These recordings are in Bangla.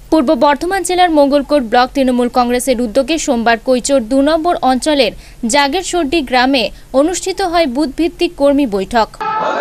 পূর্ব বর্ধমান জেলার মঙ্গলকোট ব্লক তৃণমূল কংগ্রেসের উদ্যোগে সোমবার কৈচোর ২ নম্বর অঞ্চলের জাগেরসর্ডি গ্রামে অনুষ্ঠিত হয় বুথভিত্তিক কর্মী বৈঠক।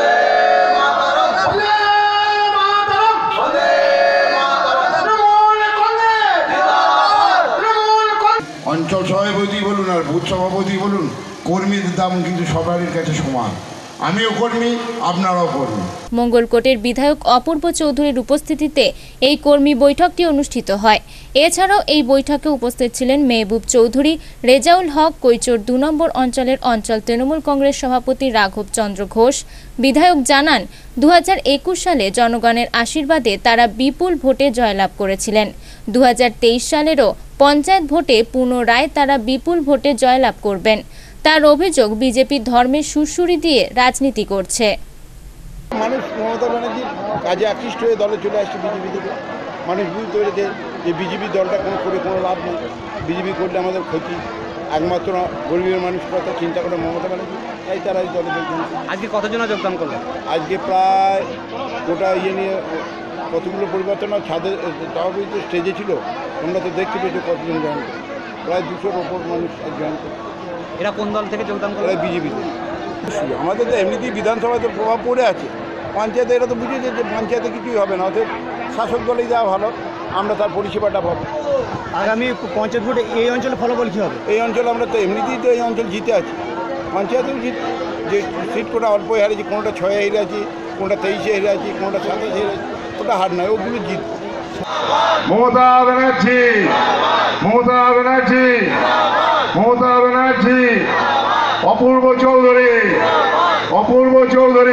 অঞ্চল সভাপতি বলুন আর বুথ সভাপতি বলুন, কর্মীদের দাম কিন্তু সবারই কাছে সমান। আমিও কর্মী, আপনারাও কর্মী। মঙ্গলকোটের বিধায়ক অপূর্ব চৌধুরীর উপস্থিতিতে এই কর্মী বৈঠকটি অনুষ্ঠিত হয়। এছাড়াও এই বৈঠকে উপস্থিত ছিলেন মেহবুব চৌধুরী, রেজাউল হক, কৈচোর ২ নম্বর অঞ্চলের অঞ্চল তৃণমূল কংগ্রেস সভাপতি রাঘব চন্দ্র ঘোষ। বিধায়ক জানান, ২০২১ সালে জনগণের আশীর্বাদে তারা বিপুল ভোটে জয়লাভ করেছিলেন। ২০২৩ সালেরও পঞ্চায়েত ভোটে পুনরায় তারা বিপুল ভোটে জয়লাভ করবেন। তার অভিযোগ, বিজেপি ধর্মের সুরসুরি দিয়ে রাজনীতি করছে। মানুষ মমতা ব্যানার্জির কাজে আকৃষ্ট হয়ে দলে চলে আসছে বিজেপি থেকে। মানুষ বুঝতে পেরেছে যে বিজেপি দলটা কোনো লাভ নেই, বিজেপি করলে আমাদের ক্ষতি, একমাত্র গরিবের মানুষ কথা চিন্তা করে মমতা ব্যানার্জি, তাই তারা এই দলে যোগদান। আজকে কতজন যোগদান করলেন? আজকে প্রায় গোটা নিয়ে কতগুলো পরিবর্তন, ছাদের সভাপতি স্টেজে ছিল, তোমরা তো দেখতে পেয়েছো কতজন জয়েন করে, প্রায় 200-র ওপর মানুষ জয়েন করে। এরা কোন দল থেকে যোগদান করে? বিজেপিতে। আমাদের তো এমনিতেই বিধানসভায় তো প্রভাব পড়ে আছে, পঞ্চায়েতে এরা তো বুঝেছে যে পঞ্চায়েতে কিছুই হবে না, অতএব শাসক দলেই যাওয়া ভালো, আমরা তার পরিষেবাটা পাবো। আগামী পঞ্চায়েত ভোটে এই অঞ্চলে ফলাফল কী হবে? এই অঞ্চলে আমরা তো এমনিতেই তো এই অঞ্চল জিতে আছি, পঞ্চায়েতেও যে সিট কোটা অল্প হেরেছি, কোনোটা 6-এ হেরে আছি, কোনোটা 23-এ হেরে আছি, কোনোটা 27-এ হেরে আছি, ওটা হার নয়, ওগুলো জিত। মমতা ব্যানার্জি, মমতা ব্যানার্জি, মমতা ব্যানার্জি, অপূর্ব চৌধুরী, অপূর্ব চৌধুরী,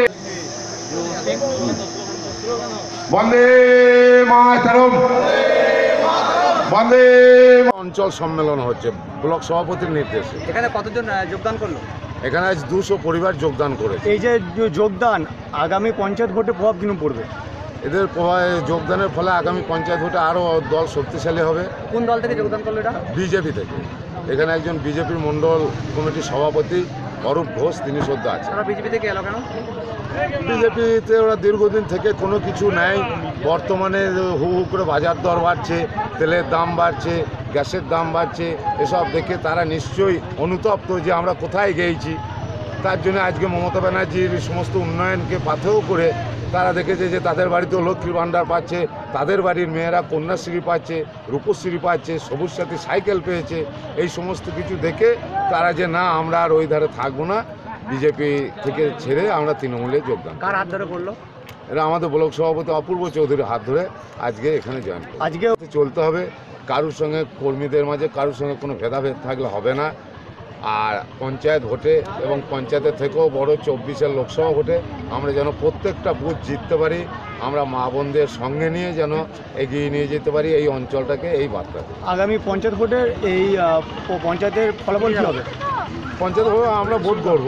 বন্দে মাতরম, বন্দে। অঞ্চল সম্মেলন হচ্ছে ব্লক সভাপতির নির্দেশে। এখানে কতজন যোগদান করলো? এখানে আজ 200 পরিবার যোগদান করেছে। এই যে যোগদান আগামী পঞ্চায়েত ভোটে প্রভাব কিরকম পড়বে? এদের যোগদানের ফলে আগামী পঞ্চায়েত ভোটে আরও দল শক্তিশালী হবে। কোন দল থেকে যোগদান করলো এটা? বিজেপি থেকে। এখানে একজন বিজেপির মণ্ডল কমিটির সভাপতি অরূপ ঘোষ, তিনি সদ্য আছেন। বিজেপি থেকে এলো কেন? বিজেপিতে ওরা দীর্ঘদিন থেকে কোনো কিছু নেই। বর্তমানে হু হু করে বাজার দর বাড়ছে, তেলের দাম বাড়ছে, গ্যাসের দাম বাড়ছে, এসব দেখে তারা নিশ্চয়ই অনুতপ্ত যে আমরা কোথায় গিয়েছি। তার জন্য আজকে মমতা ব্যানার্জির সমস্ত উন্নয়নকে পাথেয় করে তারা দেখেছে যে তাদের বাড়িতেও লক্ষ্মীর ভাণ্ডার পাচ্ছে, তাদের বাড়ির মেয়েরা কন্যাশ্রী পাচ্ছে, রূপশ্রী পাচ্ছে, সবুজ সাথী সাইকেল পেয়েছে। এই সমস্ত কিছু দেখে তারা যে না, আমরা আর ওই ধারে থাকবো না, বিজেপি থেকে ছেড়ে আমরা তৃণমূলে যোগদান। কার হাত ধরে করলো? এরা আমাদের ব্লক সভাপতি অপূর্ব চৌধুরীর হাত ধরে আজকে এখানে জয়েন করবে। আজকে চলতে হবে, কারোর সঙ্গে কর্মীদের মাঝে কারোর সঙ্গে কোনো ভেদাভেদ থাকলে হবে না। আর পঞ্চায়েত ভোটে এবং পঞ্চায়েতের থেকেও বড় 24-এর লোকসভা ভোটে আমরা যেন প্রত্যেকটা বুথ জিততে পারি, আমরা মা বোনদের সঙ্গে নিয়ে যেন এগিয়ে নিয়ে যেতে পারি এই অঞ্চলটাকে, এই বার্তা। আগামী পঞ্চায়েত ভোটের এই পঞ্চায়েতের ফলাফল কী হবে? পঞ্চায়েত ভোটে আমরা ভোট করব।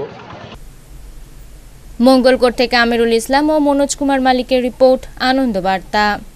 মঙ্গলকোট থেকে আমিরুল ইসলাম ও মনোজ কুমার মালিকের রিপোর্ট, আনন্দ বার্তা।